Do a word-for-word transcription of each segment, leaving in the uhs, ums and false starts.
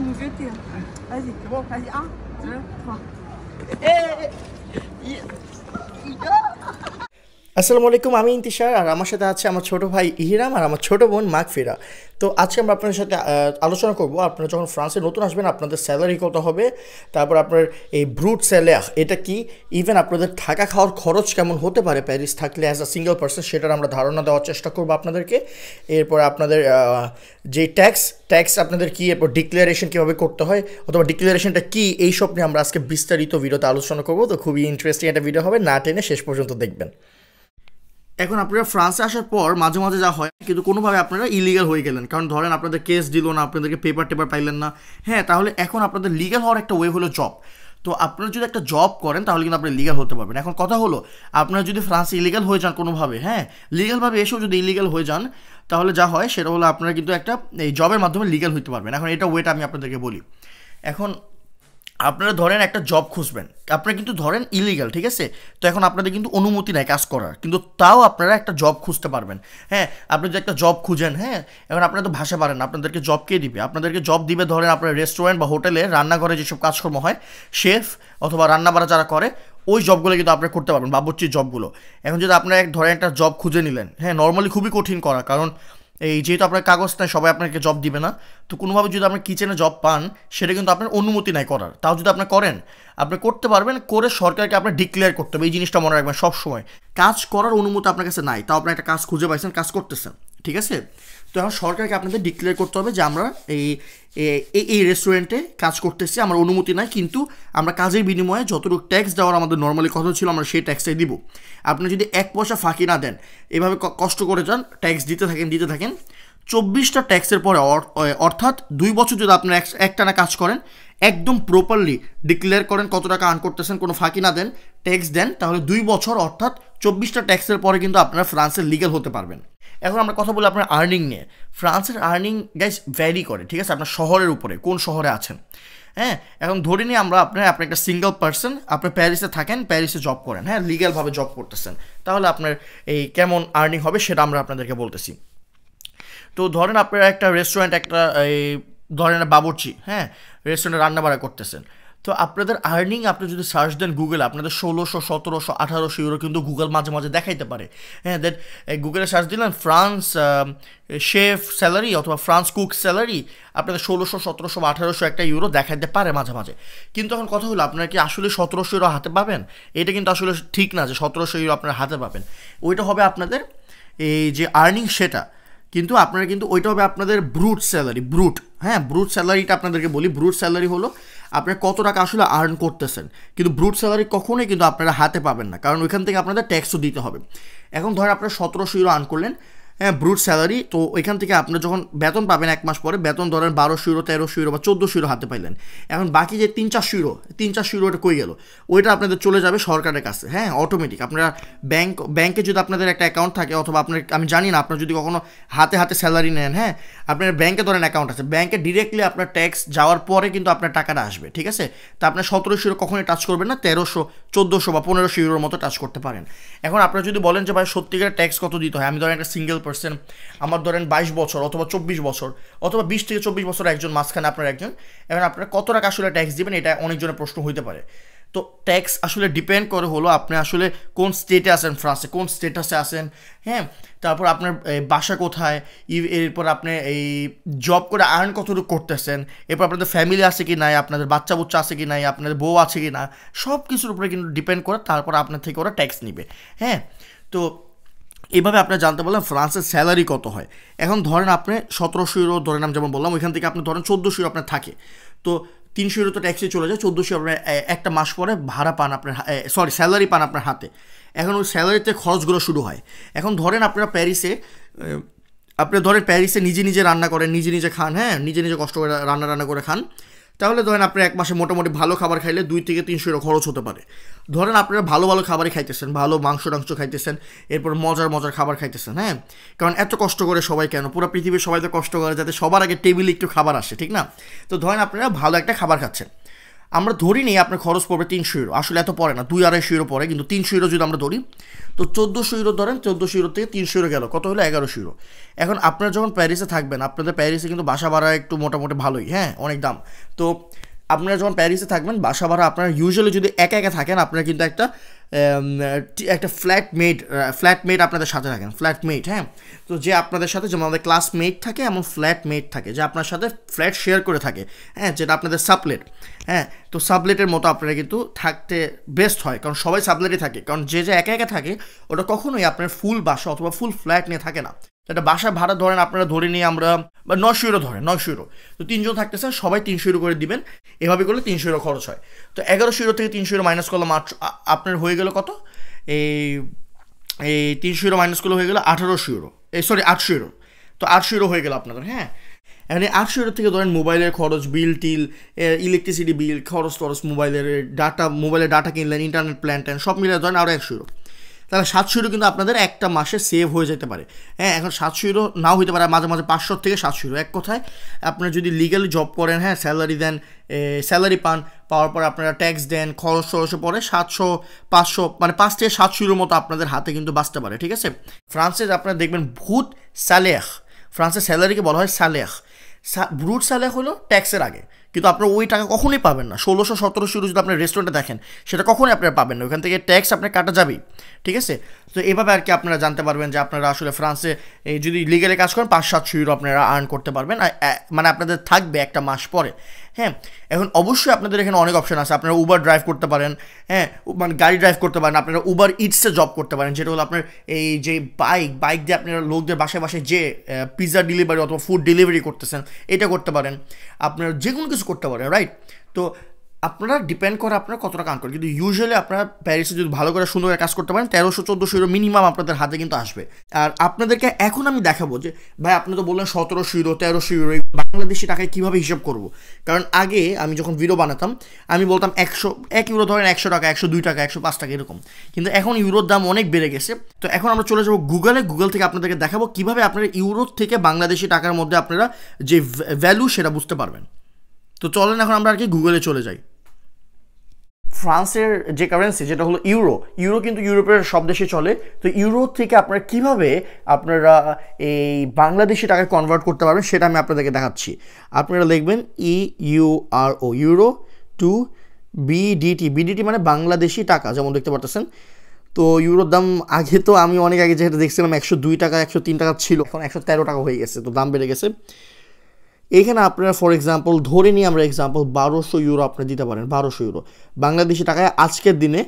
mouiller tes. Vas-y, c'est bon, vas-y, un, deux, trois. Eh আসসালামু আলাইকুম, আমি ইন্তিশার আর আমার সাথে আছে আমার ছোটো ভাই ইহরাম আর আমার ছোটো বোন মাগফিরা। তো আজকে আমরা আপনাদের সাথে আলোচনা করব আপনারা যখন ফ্রান্সে নতুন আসবেন আপনাদের স্যালারি কত হবে, তারপর আপনার এই ব্রুট স্যালারি এটা কি, ইভেন আপনাদের থাকা খাওয়ার খরচ কেমন হতে পারে প্যারিস থাকলে অ্যাজ আ সিঙ্গেল পার্সন, সেটার আমরা ধারণা দেওয়ার চেষ্টা করবো আপনাদেরকে। এরপর আপনাদের যে ট্যাক্স ট্যাক্স আপনাদের কী, এরপর ডিক্লারেশন কীভাবে করতে হয় অথবা ডিক্লারেশনটা কী, এইসব নিয়ে আমরা আজকে বিস্তারিত ভিডিওতে আলোচনা করবো। তো খুবই ইন্টারেস্টিং একটা ভিডিও হবে, না টেনে শেষ পর্যন্ত দেখবেন। এখন আপনারা ফ্রান্সে আসার পর মাঝে মাঝে যা হয় কিন্তু কোনোভাবে আপনারা ইলিগাল হয়ে গেলেন, কারণ ধরেন আপনাদের কেস দিল না, আপনাদেরকে পেপার টেপার পাইলেন না, হ্যাঁ, তাহলে এখন আপনাদের লিগাল হওয়ার একটা ওয়ে হলো জব। তো আপনারা যদি একটা জব করেন তাহলে কিন্তু আপনি লিগাল হতে পারবেন। এখন কথা হলো আপনারা যদি ফ্রান্সে ইলিগাল হয়ে যান কোনোভাবে, হ্যাঁ, লিগালভাবে এসেও যদি ইলিগাল হয়ে যান তাহলে যা হয় সেটা হলো আপনারা কিন্তু একটা এই জবের মাধ্যমে লিগাল হতে পারবেন। এখন এটা ওয়েটা আমি আপনাদেরকে বলি। এখন আপনারা ধরেন একটা জব খুঁজবেন, আপনারা কিন্তু ধরেন ইলিগাল, ঠিক আছে, তো এখন আপনাদের কিন্তু অনুমতি নেই কাজ করার, কিন্তু তাও আপনারা একটা জব খুঁজতে পারবেন। হ্যাঁ, আপনি যদি একটা জব খুঁজেন, হ্যাঁ, এখন আপনারা তো ভাষা পারেন না, আপনাদেরকে জব কে দিবে? আপনাদেরকে জব দিবে ধরেন আপনার রেস্টুরেন্ট বা হোটেলে রান্নাঘরে যেসব কাজকর্ম হয়, শেফ অথবা রান্নাবাড়া যারা করে ওই জবগুলো কিন্তু আপনারা করতে পারবেন, বাবুর্চির জবগুলো। এখন যদি আপনারা এক ধরেন একটা জব খুঁজে নিলেন, হ্যাঁ, নর্মালি খুবই কঠিন করা, কারণ এই যেহেতু আপনার কাগজ নেই সবাই আপনাকে জব দিবে না, তো কোনোভাবে যদি আপনার কিচেনে জব পান সেটা কিন্তু আপনার অনুমতি নাই করার, তাও যদি আপনি করেন আপনি করতে পারবেন, করে সরকারকে আপনার ডিক্লেয়ার করতে হবে। এই জিনিসটা মনে রাখবেন সবসময়, কাজ করার অনুমতি আপনার কাছে নাই, তাও আপনার একটা কাজ খুঁজে পাইছেন, কাজ করতেছেন, ঠিক আছে। তো এখন সরকারকে আপনাদের ডিক্লেয়ার করতে হবে যে আমরা এই এই রেস্টুরেন্টে কাজ করতেছি, আমার অনুমতি নাই, কিন্তু আমরা কাজের বিনিময়ে যতটুকু ট্যাক্স দেওয়ার আমাদের নর্মালি কথা ছিল আমরা সেই ট্যাক্সটাই দিব। আপনি যদি এক পয়সা ফাঁকি না দেন, এভাবে কষ্ট করে যান, ট্যাক্স দিতে থাকেন দিতে থাকেন চব্বিশটা ট্যাক্সের পরে, অর্থাৎ দুই বছর যদি আপনার একটানা কাজ করেন, একদম প্রপারলি ডিক্লেয়ার করেন কত টাকা আর্ন করতেছেন, কোনো ফাঁকি না দেন, ট্যাক্স দেন, তাহলে দুই বছর অর্থাৎ চব্বিশটা ট্যাক্সের পরে কিন্তু আপনারা ফ্রান্সের লিগ্যাল হতে পারবেন। এখন আমরা কথা বলি আপনার আর্নিং নিয়ে। ফ্রান্সের আর্নিং গাইস ভ্যারি করে, ঠিক আছে, আপনার শহরের উপরে, কোন শহরে আছেন। হ্যাঁ, এখন ধরে নিই আমরা আপনার আপনি একটা সিঙ্গেল পার্সন, আপনি প্যারিসে থাকেন, প্যারিসে জব করেন, হ্যাঁ, লিগ্যালভাবে জব করতেছেন, তাহলে আপনার এই কেমন আর্নিং হবে সেটা আমরা আপনাদেরকে বলতেছি। তো ধরেন আপনারা একটা রেস্টুরেন্ট, একটা এই ধরেন বাবুর্চি, হ্যাঁ, রেস্টুরেন্টে রান্নাবাড়া করতেছেন, তো আপনাদের আর্নিং আপনি যদি সার্চ দেন গুগলে, আপনাদের ষোলোশো সতেরোশো আঠারোশো ইউরো কিন্তু গুগল মাঝে মাঝে দেখাইতে পারে। হ্যাঁ, দেন গুগলে সার্চ দিলেন ফ্রান্স শেফ স্যালারি অথবা ফ্রান্স কুক স্যালারি, আপনাদের ষোলোশো সতেরোশো বা আঠারোশো একটা ইউরো দেখাইতে পারে মাঝে মাঝে। কিন্তু এখন কথা হলো আপনারা কি আসলে সতেরোশো ইউরো হাতে পাবেন? এটা কিন্তু আসলে ঠিক না যে সতেরোশো ইউরো আপনারা হাতে পাবেন, ওইটা হবে আপনাদের এই যে আর্নিং সেটা, কিন্তু আপনারা কিন্তু ওইটা হবে আপনাদের ব্রুট স্যালারি, ব্রুট, হ্যাঁ, ব্রুট স্যালারিটা আপনাদেরকে বলি। ব্রুট স্যালারি হলো আপনারা কত টাকা আসলে আর্ন করতেছেন, কিন্তু ব্রুট স্যালারি কখনোই কিন্তু আপনারা হাতে পাবেন না, কারণ ওইখান থেকে আপনাদের ট্যাক্সও দিতে হবে। এখন ধরেন আপনারা সতেরোশো ইউরো আর্ন করলেন, হ্যাঁ, ব্রুট স্যালারি, তো ওইখান থেকে আপনারা যখন বেতন পাবেন এক মাস পরে, বেতন ধরেন বারোশো ইউরো তেরোশো ইউরো বা চোদ্দোশো ইউরো হাতে পাইলেন। এখন বাকি যে তিন চারশো ইউরো তিন চারশো ইউরোটা কই গেল, ওইটা আপনাদের চলে যাবে সরকারের কাছে, হ্যাঁ, অটোমেটিক। আপনারা ব্যাংক ব্যাংকে যদি আপনাদের একটা অ্যাকাউন্ট থাকে, অথবা আপনার, আমি জানি না, আপনার যদি কখনো হাতে হাতে স্যালারি নেন, হ্যাঁ, আপনার ব্যাংকে ধরেন অ্যাকাউন্ট আছে, ব্যাংকে ডিরেক্টলি আপনার ট্যাক্স যাওয়ার পরে কিন্তু আপনার টাকাটা আসবে, ঠিক আছে। তা আপনার সতেরোশো ইউরো কখনোই টাচ করবেন না, তেরোশো চোদ্দোশো বা পনেরোশো ইউরোর মতো টাচ করতে পারেন। এখন আপনারা যদি বলেন যে ভাই সত্যিকার ট্যাক্স কত দিতে হয়, আমি ধরেন একটা সিঙ্গেল পার্সন, আমার ধরেন বাইশ বছর অথবা চব্বিশ বছর অথবা বিশ থেকে চব্বিশ বছর একজন, মাঝখানে আপনার একজন, এখন আপনারা কত টাকা আসলে ট্যাক্স দিবেন, এটা অনেকজনের প্রশ্ন হইতে পারে। তো ট্যাক্স আসলে ডিপেন্ড করে হলো আপনি আসলে কোন স্টেটে আছেন, ফ্রান্সে কোন স্টেটাসে আছেন, হ্যাঁ, তারপর আপনার বাসা কোথায়, এরপর আপনি এই জব করে আর্ন কতটুকু করতেছেন, এরপর আপনাদের ফ্যামিলি আছে কি নাই, আপনাদের বাচ্চা বুচ্চা আছে কি নাই, আপনাদের বউ আছে কি না, সব কিছুর উপরে কিন্তু ডিপেন্ড করে তারপর আপনার থেকে ওরা ট্যাক্স নিবে। হ্যাঁ, তো এইভাবে আপনার জানতে পারলাম ফ্রান্সের স্যালারি কত হয়। এখন ধরেন আপনি সতেরোশো ইউরো ধরেন, আমি যেমন বললাম, ওইখান থেকে আপনি ধরেন চোদ্দোশো ইউরো আপনার থাকে, তো তিনশো ইউরো তো ট্যাক্সে চলে যায়, চোদ্দোশো আপনার একটা মাস পরে ভাড়া পান আপনার, সরি স্যালারি পান আপনার হাতে। এখন ওই স্যালারিতে খরচগুলো শুরু হয়। এখন ধরেন আপনারা প্যারিসে, আপনি ধরেন প্যারিসে নিজে নিজে রান্না করেন, নিজে নিজে খান, হ্যাঁ, নিজে নিজে কষ্ট করে রান্না রান্না করে খান, তাহলে ধরেন আপনি এক মাসে মোটামুটি ভালো খাবার খাইলে দুই থেকে তিনশো ইউরো খরচ হতে পারে। ধরেন আপনারা ভালো ভালো খাবারই খাইতেছেন, ভালো মাংস টাংস খাইতেছেন, এরপর মজার মজার খাবার খাইতেছেন, হ্যাঁ, কারণ এত কষ্ট করে সবাই কেন, পুরো পৃথিবীর সবাই তো কষ্ট করে যাতে সবার আগে টেবিলে একটু খাবার আসে, ঠিক না। তো ধরেন আপনারা ভালো একটা খাবার খাচ্ছেন, আমরা ধরি নিই আপনার খরচ পড়বে তিনশো ইউরো, আসলে এত পড়ে না, দুই আড়াইশো ইউরো পড়ে, কিন্তু তিনশো ইউরো যদি আমরা ধরি তো চোদ্দোশো ইউরো ধরেন, চোদ্দোশো ইউরো থেকে তিনশো ইউরো গেল, কত হলো এগারোশো ইউরো। এখন আপনারা যখন প্যারিসে থাকবেন, আপনাদের প্যারিসে কিন্তু বাসা ভাড়া একটু মোটামুটি ভালোই, হ্যাঁ অনেক দাম। তো আপনারা যখন প্যারিসে থাকবেন বাসা ভাড়া আপনারা ইউজুয়ালি যদি একা একা থাকেন আপনারা কিন্তু একটা একটা ফ্ল্যাটমেট ফ্ল্যাটমেট আপনাদের সাথে থাকেন, ফ্ল্যাটমেট, হ্যাঁ। তো যে আপনাদের সাথে যেমন আমাদের ক্লাসমেট থাকে এমন ফ্ল্যাটমেট থাকে, যে আপনার সাথে ফ্ল্যাট শেয়ার করে থাকে, হ্যাঁ, যেটা আপনাদের সাবলেট, হ্যাঁ। তো সাবলেটের মতো আপনারা কিন্তু থাকতে বেস্ট হয়, কারণ সবাই সাবলেটে থাকে, কারণ যে যে একা একা থাকে ওটা কখনোই আপনার ফুল বাসা অথবা ফুল ফ্ল্যাট নিয়ে থাকে না। একটা বাসা ভাড়া ধরেন আপনারা ধরে নিয়ে আমরা বা নশো ইউরো ধরেন, নশো ইউরো, তো তিনজন থাকতেছেন সবাই তিনশো ইউরো করে দিবেন, এভাবে করলে তিনশো ইউরো খরচ হয়। তো এগারোশো ইউরো থেকে তিনশো ইউরো মাইনাস করলাম, আপনার হয়ে গেল কত, এই এই তিনশো ইউরো মাইনাস করলে হয়ে গেলো আঠারোশো ইউরো, এই সরি আটশো ইউরো। তো আটশো ইউরো হয়ে গেল আপনাদের, হ্যাঁ। এখন এই আটশো ইউরো থেকে ধরেন মোবাইলের খরচ, বিল টিল, ইলেকট্রিসিটি বিল, খরচ টরচ, মোবাইলের ডাটা, মোবাইলের ডাটা কিনলেন, ইন্টারনেট প্ল্যান ট্যান সব মিলে ধরেন আরও একশো ইউরো, তাহলে সাতশো ইউরো কিন্তু আপনাদের একটা মাসে সেভ হয়ে যেতে পারে, হ্যাঁ। এখন সাতশো ইউরো নাও হতে পারে, মাঝে মাঝে পাঁচশো থেকে সাতশো ইউরো, এক কথায় আপনারা যদি লিগালি জব করেন, হ্যাঁ, স্যালারি দেন, স্যালারি পান, পাওয়ার পর আপনারা ট্যাক্স দেন, খরচ খরচে পরে সাতশো পাঁচশো মানে পাঁচ থেকে সাতশো ইউরোর মতো আপনাদের হাতে কিন্তু বাঁচতে পারে, ঠিক আছে। ফ্রান্সে আপনারা দেখবেন ভূত স্যালেখ, ফ্রান্সের স্যালারিকে বলা হয় স্যালেখ, ব্রুট স্যালেখ হলো ট্যাক্সের আগে, কিন্তু আপনারা ওই টাকা কখনোই পাবেন না। ষোলোশো সতেরোশো ইউরো যদি আপনার রেস্টুরেন্টে দেখেন সেটা কখনোই আপনারা পাবেন না, ওখান থেকে ট্যাক্স আপনার কাটা যাবেই, ঠিক আছে। তো এভাবে আর কি আপনারা জানতে পারবেন যে আপনারা আসলে ফ্রান্সে এই যদি লিগালি কাজ করেন পাঁচ সাতশো ইউরো আপনারা আর্ন করতে পারবেন, মানে আপনাদের থাকবে একটা মাস পরে, হ্যাঁ। এখন অবশ্যই আপনাদের এখানে অনেক অপশন আছে, আপনারা উবার ড্রাইভ করতে পারেন, হ্যাঁ, মানে গাড়ি ড্রাইভ করতে পারেন, আপনারা উবার ইটসে জব করতে পারেন, যেটা হলো আপনার এই যে বাইক বাইক দিয়ে আপনারা লোকদের বাসায় বাসায় যে পিৎজা ডেলিভারি অথবা ফুড ডেলিভারি করতেছেন এটা করতে পারেন, আপনারা যে কোনো কিছু করতে পারেন, রাইট। তো আপনারা ডিপেন্ড করে আপনারা কত টাকা আর্ন করেন, কিন্তু ইউজুয়ালি আপনারা প্যারিসে যদি ভালো করে সুন্দর কাজ করতে পারেন তেরোশো চোদ্দোশো ইউরো মিনিমাম আপনাদের হাতে কিন্তু আসবে। আর আপনাদেরকে এখন আমি দেখাবো যে ভাই আপনি তো বললেন সতেরোশো ইউরো তেরোশো ইউরো বাংলাদেশি টাকায় কীভাবে হিসাব করবো, কারণ আগে আমি যখন ভিডিও বানাতাম আমি বলতাম একশো এক ইউরো ধরেন একশো টাকা, একশো দুই টাকা, একশো পাঁচ টাকা এরকম, কিন্তু এখন ইউরোর দাম অনেক বেড়ে গেছে। তো এখন আমরা চলে যাবো গুগলে, গুগল থেকে আপনাদেরকে দেখাবো কীভাবে আপনারা ইউরো থেকে বাংলাদেশি টাকার মধ্যে আপনারা যে ভ্যালু সেটা বুঝতে পারবেন। তো চলেন এখন আমরা আর কি গুগলে চলে যাই। ফ্রান্সের যে কারেন্সি যেটা হলো ইউরো, ইউরো কিন্তু ইউরোপের সব দেশে চলে। তো ইউরো থেকে আপনারা কিভাবে আপনারা এই বাংলাদেশি টাকায় কনভার্ট করতে পারবেন সেটা আমি আপনাদেরকে দেখাচ্ছি। আপনারা লিখবেন E U R O euro to BDT, BDT মানে বাংলাদেশি টাকা, যেমন দেখতে পারতেছেন। তো ইউরোর দাম আগে তো আমি অনেক আগে যেটা দেখছিলাম একশো দুই টাকা একশো তিন টাকা ছিল, এখন একশো তেরো টাকা হয়ে গেছে, তো দাম বেড়ে গেছে। এখানে আপনারা ফর এক্সাম্পল ধরে নিই আমরা এক্সাম্পল বারোশো ইউরো আপনি দিতে পারেন, বারোশো ইউরো বাংলাদেশি টাকায় আজকের দিনে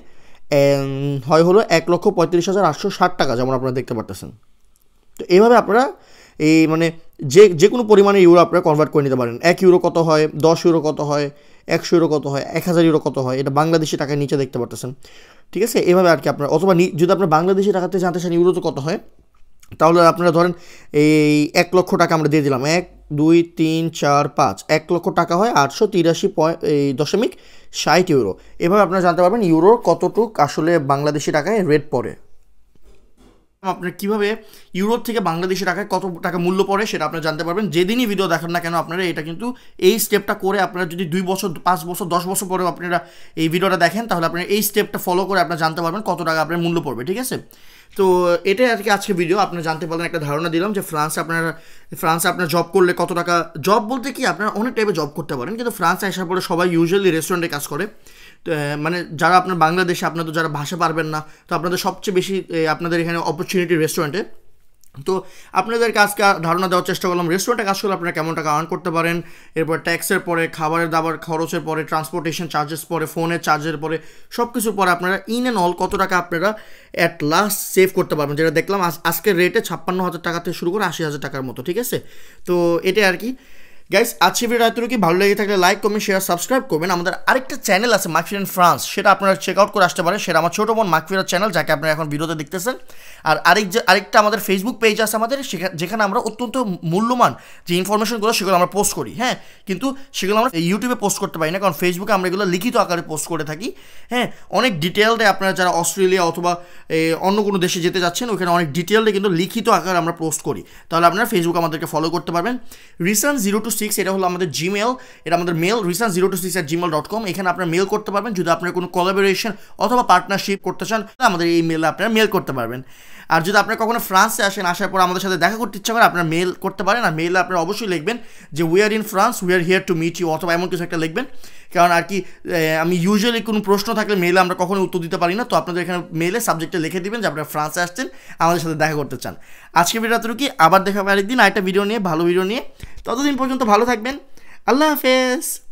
হয় হলো এক লক্ষ পঁয়ত্রিশ হাজার আটশো ষাট টাকা, যেমন আপনারা দেখতে পারতেছেন। তো এইভাবে আপনারা এই মানে যে যে কোনো পরিমাণে ইউরো আপনারা কনভার্ট করে নিতে পারেন। এক ইউরো কত হয়, দশ ইউরো কত হয়, একশো ইউরো কত হয়, এক হাজার ইউরো কত হয়, এটা বাংলাদেশি টাকায় নিচে দেখতে পারতেছেন, ঠিক আছে। এভাবে আর কি আপনারা, অথবা যদি আপনার বাংলাদেশি টাকাতে জানতে চান ইউরোতে কত হয়, তাহলে আপনারা ধরেন এই এক লক্ষ টাকা আমরা দিয়ে দিলাম, এক দুই তিন চার পাঁচ, এক লক্ষ টাকা হয় আটশো তিরাশি পয়েন্ট এই দশমিক ষাট ইউরো। এভাবে আপনারা জানতে পারবেন ইউরোর কতটুক আসলে বাংলাদেশি টাকায় রেট পড়ে। আপনার কীভাবে ইউরোপ থেকে বাংলাদেশি টাকায় কত টাকা মূল্য পড়ে সেটা আপনারা জানতে পারবেন যেদিনই ভিডিও দেখান না কেন। আপনারা এটা কিন্তু এই স্টেপটা করে আপনারা যদি দুই বছর পাঁচ বছর দশ বছর পরেও আপনারা এই ভিডিওটা দেখেন তাহলে আপনারা এই স্টেপটা ফলো করে আপনারা জানতে পারবেন কত টাকা আপনার মূল্য পড়বে, ঠিক আছে। তো এটাই আর কি আজকে ভিডিও, আপনারা জানতে পারলেন, একটা ধারণা দিলাম যে ফ্রান্সে আপনারা ফ্রান্সে আপনার জব করলে কত টাকা, জব বলতে কি আপনারা অনেক টাইপের জব করতে পারেন, কিন্তু ফ্রান্সে আসার পরে সবাই ইউজুয়ালি রেস্টুরেন্টে কাজ করে। মানে যারা আপনার বাংলাদেশে আপনার তো যারা ভাষা পারবেন না, তো আপনাদের সবচেয়ে বেশি আপনাদের এখানে অপরচুনিটি রেস্টুরেন্টে। তো আপনাদেরকে আজকে ধারণা দেওয়ার চেষ্টা করলাম রেস্টুরেন্টে কাজ করলে আপনারা কেমন টাকা আর্ন করতে পারেন, এরপর ট্যাক্সের পরে, খাবারের দাবার খরচের পরে, ট্রান্সপোর্টেশন চার্জেস পরে, ফোনের চার্জের পরে, সব কিছুর পরে আপনারা ইন অ্যান্ড অল কত টাকা আপনারা অ্যাট লাস্ট সেভ করতে পারবেন, যেটা দেখলাম আজকের রেটে ছাপ্পান্ন হাজার টাকা থেকে শুরু করে আশি হাজার টাকার মতো, ঠিক আছে। তো এটাই আর কি গাইস, আজকে ভিডিও এতটুকু। ভালো লেগে থাকলে লাইক কমেন্ট শেয়ার সাবস্ক্রাইব করবেন। আমাদের আরেকটা চ্যানেল আছে মাকফিরা ইন ফ্রান্স, সেটা আপনারা চেক আউট করে আসতে পারেন, সেটা আমার ছোটো বোন মাকফিরার চ্যানেল, যাকে আপনারা এখন ভিডিওতে দেখতেছেন। আর আরেক যে আরেকটা আমাদের ফেসবুক পেজ আছে আমাদের, যেখানে আমরা অত্যন্ত মূল্যবান যে ইনফরমেশনগুলো সেগুলো আমরা পোস্ট করি, হ্যাঁ, কিন্তু সেগুলো আমরা ইউটিউবে পোস্ট করতে পারি না, কারণ ফেসবুকে আমরা এগুলো লিখিত আকারে পোস্ট করে থাকি, হ্যাঁ। অনেক ডিটেলডে আপনারা যারা অস্ট্রেলিয়া অথবা অন্য কোনো দেশে যেতে যাচ্ছেন ওখানে অনেক ডিটেলডে কিন্তু লিখিত আকারে আমরা পোস্ট করি, তাহলে আপনারা ফেসবুক আমাদেরকে ফলো করতে পারবেন। রিসেন্ট জিরো টু সিক্স এটা হলো আমাদের জিমেল, এটা আমাদের মেল রিসান zero two six at Gmail dot com. এখানে আপনারা মেল করতে পারবেন যদি আপনারা কোনো কোলাবোরেশন অথবা পার্টনারশিপ করতে চান, আমাদের এই মেলে আপনারা মেল করতে পারবেন। আর যদি আপনারা কখনো ফ্রান্সে আসেন, আসার পর আমাদের সাথে দেখা করতে ইচ্ছা করে আপনারা মেল করতে পারেন। আর মেলে আপনারা অবশ্যই লিখবেন যে we are in France, we are here to meet you, অথবা এমন কিছু একটা লিখবেন। কারণ আর কি আমি ইউজুয়ালি কোনো প্রশ্ন থাকলে মেলে আমরা কখনো উত্তর দিতে পারি না, তো আপনাদের এখানে মেলে সাবজেক্টে লিখে দিবেন যে আপনারা ফ্রান্সে আসছেন, আমাদের সাথে দেখা করতে চান। আজকে ভিডিওটা কি আবার দেখা হবে আরেকদিন আরেকটা ভিডিও নিয়ে, ভালো ভিডিও নিয়ে। ততদিন পর্যন্ত ভালো থাকবেন, আল্লাহ হাফেজ।